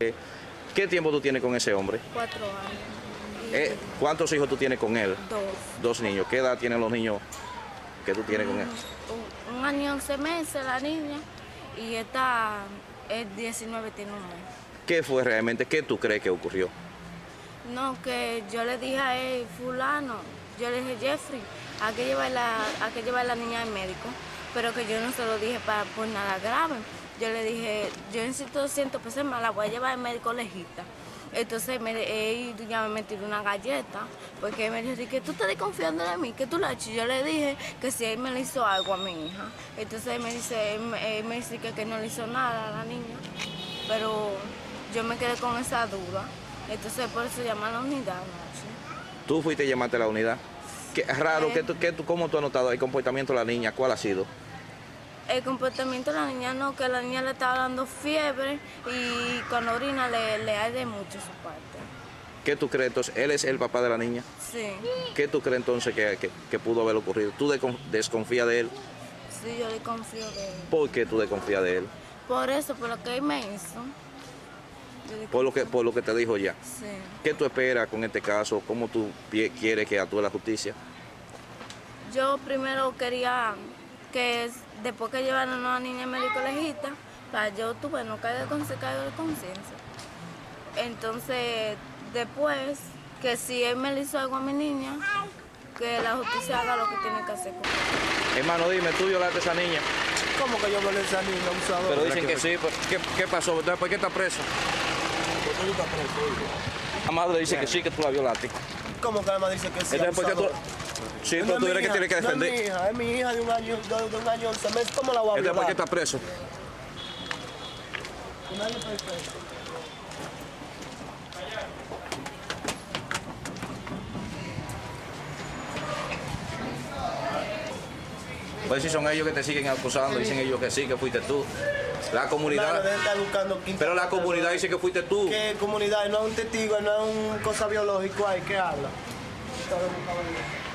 ¿Qué tiempo tú tienes con ese hombre? 4 años. ¿Cuántos hijos tú tienes con él? 2. 2 niños. ¿Qué edad tienen los niños que tú tienes con él? Un año y 11 meses la niña y esta es 19, tiene un mes. ¿Qué fue realmente? ¿Qué tú crees que ocurrió? No, que yo le dije a él, fulano, yo le dije, Jeffrey, hay que llevar la niña al médico, pero que yo no se lo dije por nada grave. Yo le dije, yo necesito 200 pesos más, la voy a llevar al médico legista. Entonces él ya me metió una galleta, porque él me dijo, que tú estás desconfiando de mí, que tú la has hecho. Yo le dije que si él me le hizo algo a mi hija. Entonces él me dice que no le hizo nada a la niña, pero yo me quedé con esa duda. Entonces por eso llamé a la unidad anoche. ¿Tú fuiste y llamaste a la unidad? Qué raro, ¿cómo tú has notado el comportamiento de la niña? ¿Cuál ha sido? El comportamiento de la niña no, que la niña le estaba dando fiebre y cuando orina le arde mucho su parte. ¿Qué tú crees entonces? ¿Él es el papá de la niña? Sí. ¿Qué tú crees entonces que pudo haber ocurrido? ¿Tú desconfías de él? Sí, yo desconfío de él. ¿Por qué tú desconfías de él? Por eso, por lo que él me hizo. Por lo que te dijo ya. Sí. ¿Qué tú esperas con este caso? ¿Cómo tú quieres que actúe la justicia? Yo primero quería que después que llevaran a la niña al médico legista, para yo no caiga con ese cargo de conciencia. Entonces, después, que si él me le hizo algo a mi niña, que la justicia haga lo que tiene que hacer con él. Hermano, dime, ¿tú violaste a esa niña? ¿Cómo que yo violé a esa niña, abusador? Pero dicen que sí. ¿Qué pasó? ¿Por qué está preso? ¿Por qué está preso, hijo? La madre dice que sí, que tú la violaste. ¿Cómo que la madre dice que sí, Entonces, ¿por qué tú...? abusador? Sí, pero tú eres que tienes que defender. No es mi hija de un año 11 meses. ¿Cómo la voy a Entonces, violar? ¿por qué está preso? Un año preso. Pues si son ellos que te siguen acusando, dicen ellos que sí, que fuiste tú. La comunidad... Claro, deben estar buscando Pero la comunidad dice que fuiste tú. ¿Qué comunidad? No es un testigo, no es un cosa biológica. ¿Qué habla?